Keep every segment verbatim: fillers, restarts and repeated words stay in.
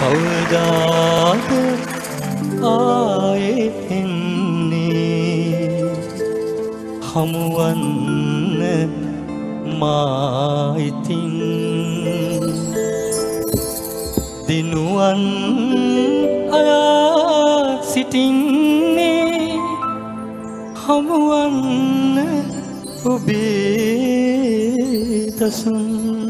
කවදාද ආයේ එන්නේ හමුවන්න මා ඉතින් දිනුවන් අයා සිටින්නේ හමුවන්න ඔබේ දසුන්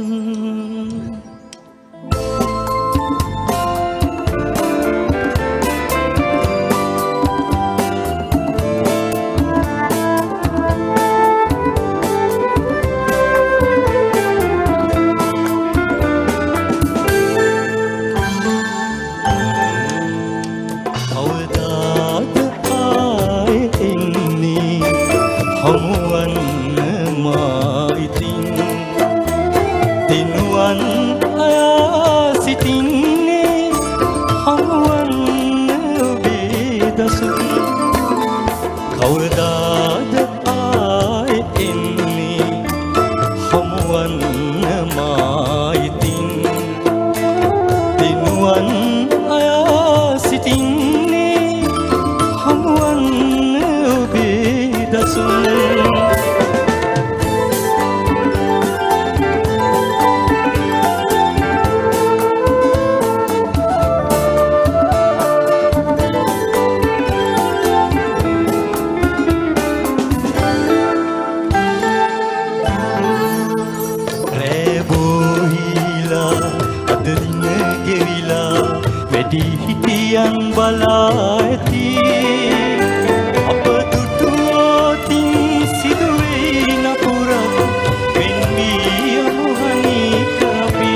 කවදාද ආයේ එන්නේ හමුවන්න මා ඉතින් දිනුවන් අයා සිටින්නේ හමුවන්න ඔබේ දසුන් වැඩි හිටියන් බලා ඇති අප දුටුවොතින් සිදුවේ නපුරක් වෙන්වී යමුහනික අපි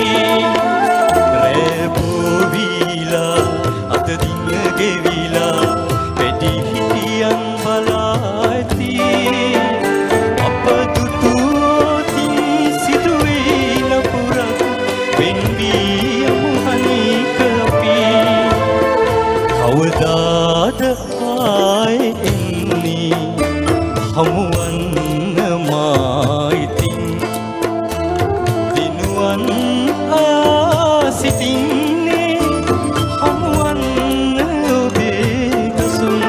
රැබෝවීලා අත දින ගෙවිලා වැඩි හිටියන් බලා ඇති අප දුටුවොතින් සිදුවේ නපුරක් වෙන්වී යමුහනික කවදාද ආයේ එන්නේ හමුවන්න මා ඉතින් දිනුවන් අයා සිටින්නේ හමුවන්න ඔබේ දසුන්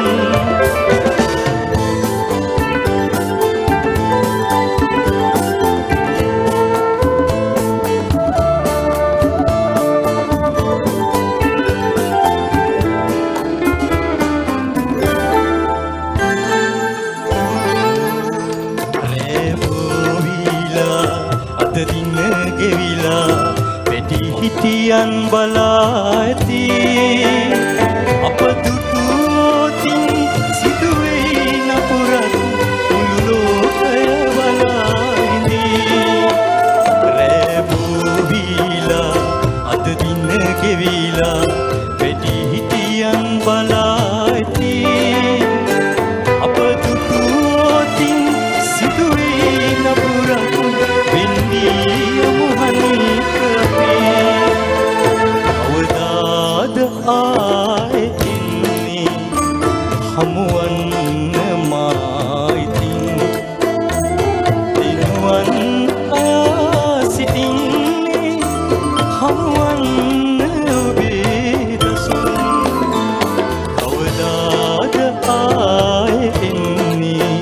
දින ගෙවිලා වැඩි හිටියන් බලා ඇති අප දුටුවොතින් සිදුවේ නපුරක් මුළු ලෝකය බලා ඉඳී රැබෝවීලා අද දින ගෙවිලා වැඩි හිටියන් බලා ඇති අප දුටුවොතින් සිදුවේ නපුරක් කවදාද ආයේ එන්නේ හමුවන්න මා ඉතින් දිනුවන් අයා සිටින්නේ හමුවන්න ඔබේ දසුන් කවදාද ආයේ එන්නේ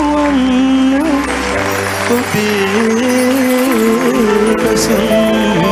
හමුවන්න ඔබේ දසුන්